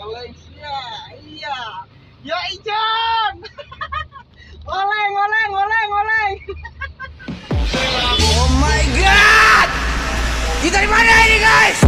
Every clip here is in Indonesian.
Malaysia, iya. Ya Ijan. Oleng, oleng, oleng, oleng. Oh my god! Kita di mana ini guys?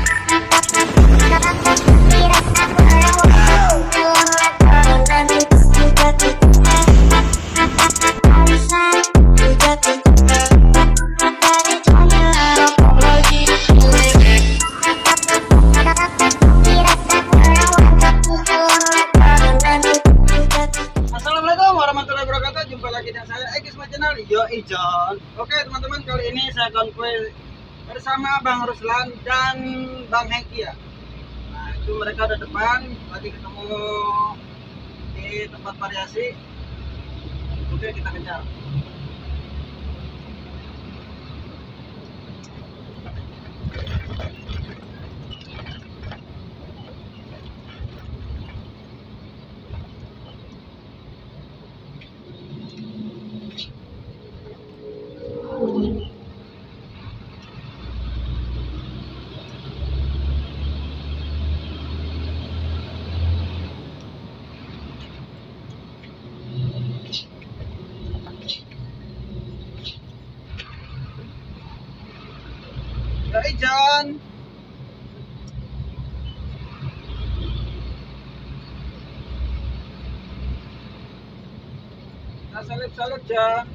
Assalamualaikum warahmatullahi wabarakatuh. Jumpa lagi dengan saya Eki Smart Channel Yo Ijon. Oke teman-teman, kali ini saya konvoy bersama Bang Ruslan dan Bang Hengki ya. Nah itu mereka udah depan, tadi ketemu di tempat variasi. Oke kita kejar. Yo Ijon. Nah, salib-salib Jon.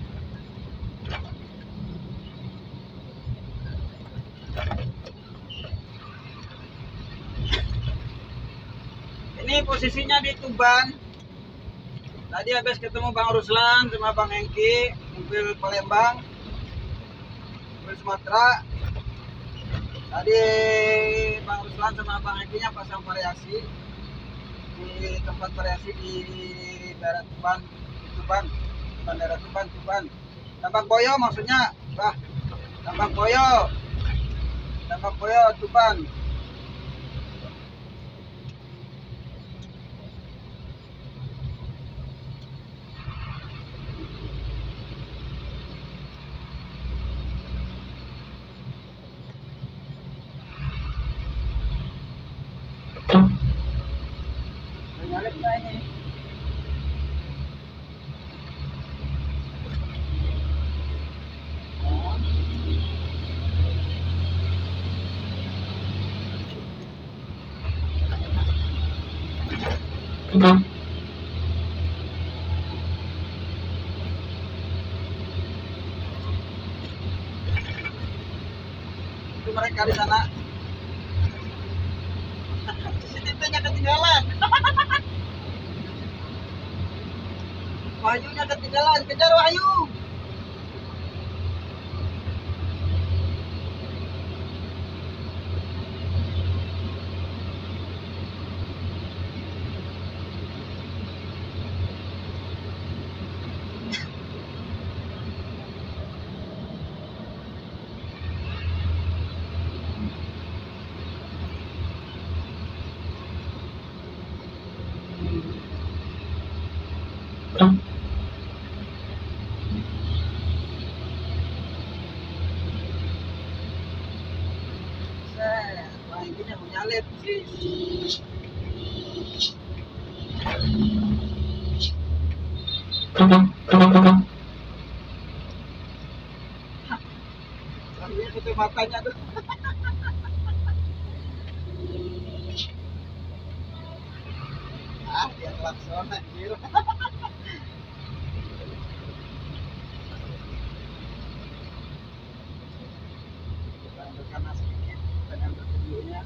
Ini posisinya di Tuban. Tadi habis ketemu Bang Ruslan sama Bang Hengki, mobil Palembang, mobil Sumatera. Tadi Bang Ruslan sama Bang Hengkinya pasang variasi di tempat variasi di daerah Tuban, bukan daerah Tuban. Tambak Boyo maksudnya, bah. Tambak Boyo, Tuban. Nyalip nggak ini? Itu mereka di sana. CCTV-nya ketinggalan. Wahyunya ketinggalan, kejar Wahyu. Wah, ini yang menyalip. Wahyu tutup matanya tuh. Dia klakson anjir. Kita ambil kanan sedikit, kita ambil videonya.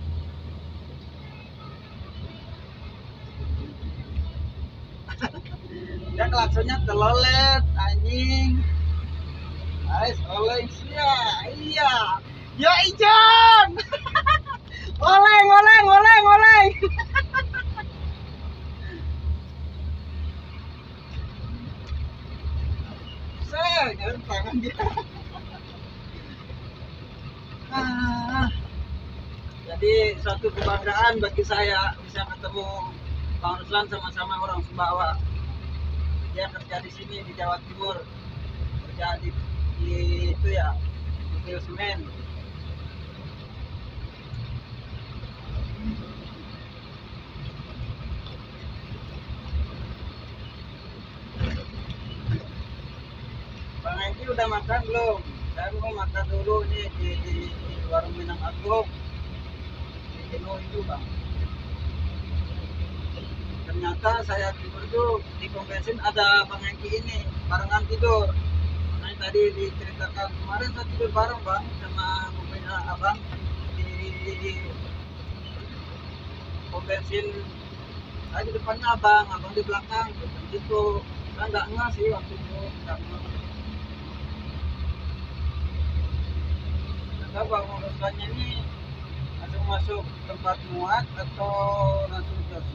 Dia klaksonnya telolet anjing. Guys, oleng sia. Iya. Ya Ijon. Oleng, oleng, oleng, oleng. Jangan tangan dia. Jadi suatu kebanggaan bagi saya bisa ketemu Bang Ruslan, sama-sama orang Sumbawa. Dia kerja di sini di Jawa Timur, kerja di itu ya, mobil semen. udah makan belum? Saya mau makan dulu nih di warung Minang Agung di Kino itu bang. Ternyata saya tidur tuh di pom bensin ada Bang Hengki ini barengan tidur. Nah tadi diceritakan kemarin saya tidur bareng bang sama mobilnya abang di pom bensin. Saya di depannya abang di belakang gitu. Saya nggak ngeh sih waktu itu, nggak ngeh. Nggak tahu bang urusannya ini langsung masuk tempat muat atau langsung gas?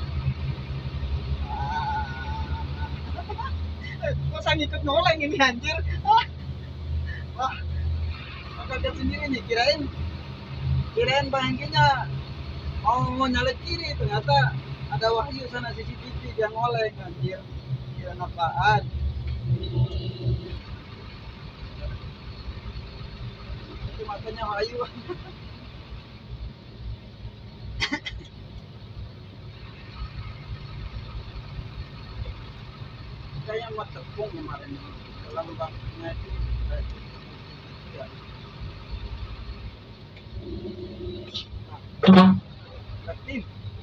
Kok saya ngikut ngoleng ini anjir. Wah, kaget sendiri nih, kirain Bang Hengkinya mau nyalip kiri, ternyata ada Wahyu sana CCTV yang ngoleng anjir. Kirain apaan? Itu matanya Wahyu. Kayaknya mau tepung kemarin dalam banknya itu ya. Nah, berarti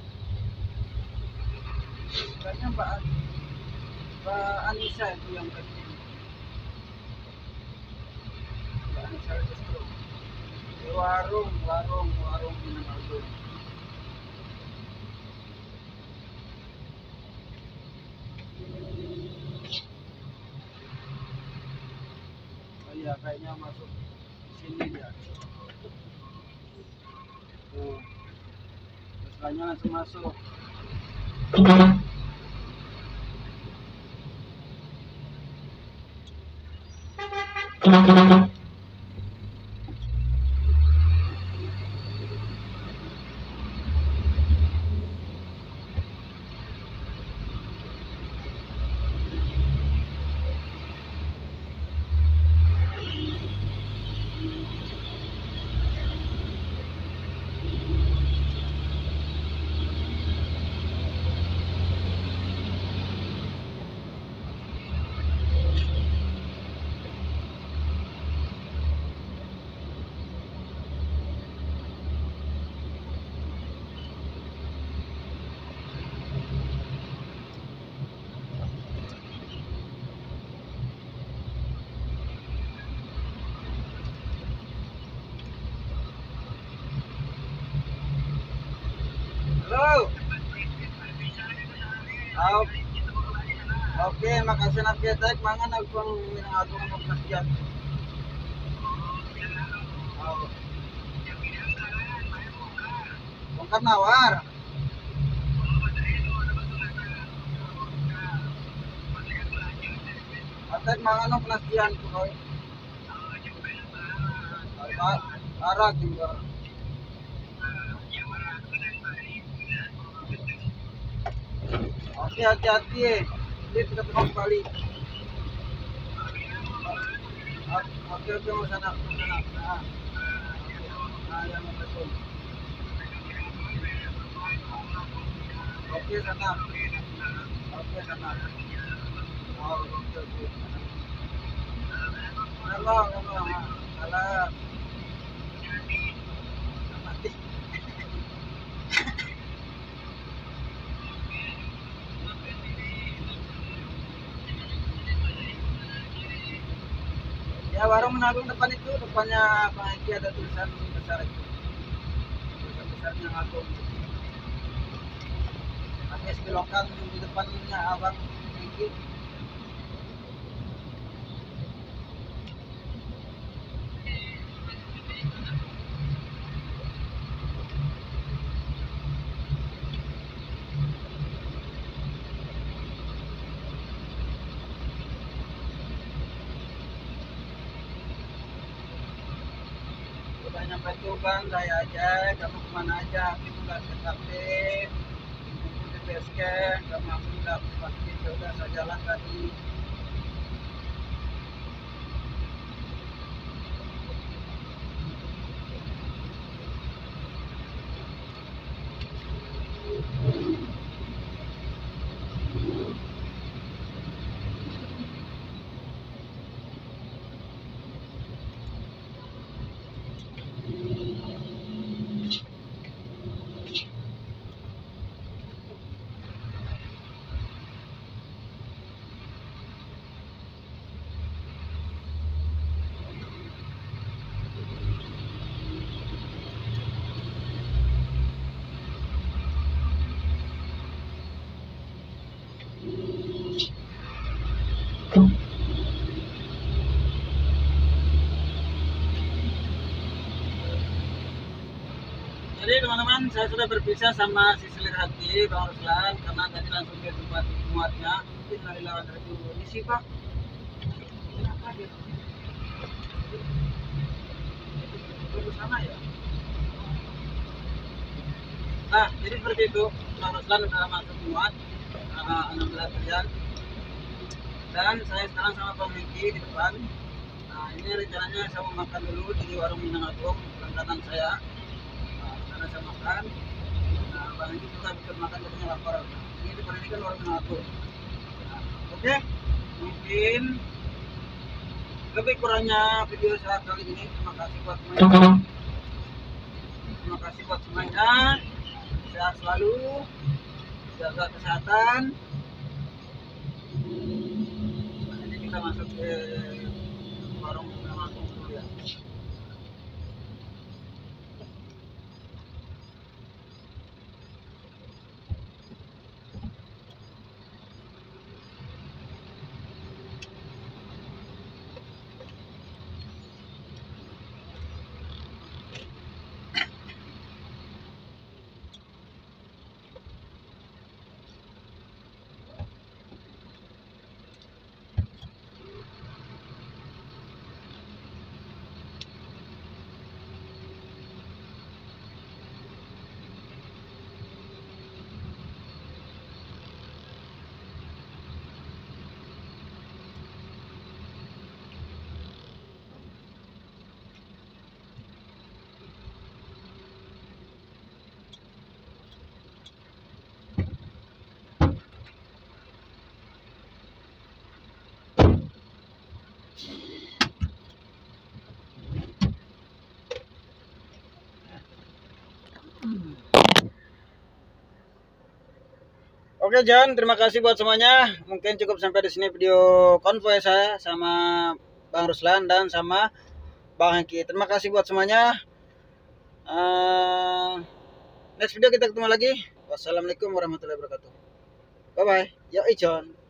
kayaknya Mbak Anissa itu yang berarti Mbak Anissa justru di warung Minang Agung. Ya kayaknya masuk sini ya. Tuh. Terusnya langsung masuk. Halo. Oke, makasih nak ketek mangan aku Minang Agung mau kerja. Bongkar nawar. Ketek mangan no penasian tuh. Arah juga. Oke, hati-hati ya. Dia kita ketemu kembali. Oke, mau sana. Nah, yang betul. Oke, sana. Oh, oke. Halo. Mati. Ya warung Menabung depan itu, depannya Bang Hengki ada tulisan besar itu. Tulisan besarnya Agung. Habis belokan di depannya Abang Hengki. Udah nyampe Tuban, saya aja, kamu kemana aja, aku nggak TKP, aku di base camp, kamu aku nggak pasti, udah saya jalan tadi. saya sudah berpisah sama si selir hati Bang Ruslan karena tadi langsung ke tempat muatnya. Innalillahi wa inna ilaihi raji'un. Ini sih Pak. Kenapa dia? Itu sana ya. Nah, jadi seperti itu. Bang Ruslan sudah masuk muat 16 jam. Dan saya sekarang sama Bang Miki di depan. Nah, ini rencananya saya mau makan dulu di warung Minang Agung, langganan saya. Nah, karena saya makan. Nah, Bang Miki juga bisa makan katanya lapar. Ini depan ini kan warung Minang Agung. Nah, oke, mungkin lebih kurangnya video saya kali ini. Terima kasih buat semuanya. Terima kasih buat semuanya. Sehat selalu, jaga kesehatan. Nah, ini kita masuk ke warung langsung dulu ya. Oke John, terima kasih buat semuanya. Mungkin cukup sampai di sini video konvoy saya sama Bang Ruslan dan sama Bang Hengki. Terima kasih buat semuanya. Next video kita ketemu lagi. Wassalamualaikum warahmatullahi wabarakatuh. Bye bye. Yo John.